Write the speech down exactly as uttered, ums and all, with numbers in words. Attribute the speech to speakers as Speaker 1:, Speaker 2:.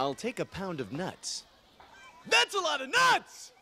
Speaker 1: I'll take a pound of nuts.
Speaker 2: That's a lot of nuts!